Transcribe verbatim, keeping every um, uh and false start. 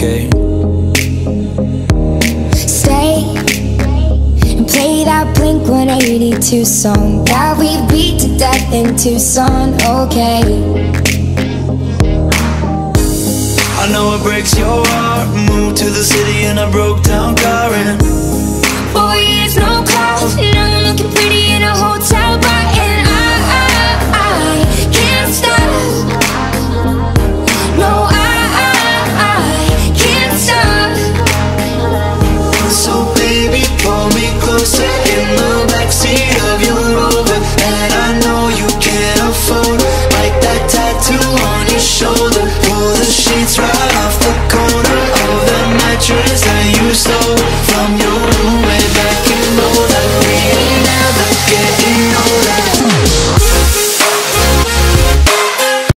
okay. Stay and play that Blink one eighty-two song that we beat to death in Tucson, okay. I know it breaks your heart. Moved to the city in a broke down car, and four years, no calls, now I'm looking pretty in a hotel bar. And I, I, I can't stop. No, I, I, I can't stop. so baby, pull me closer in the backseat of your Rover. And I know you can't afford like that tattoo on your shoulder. Pull the sheets right off the corner of the mattress that you stole.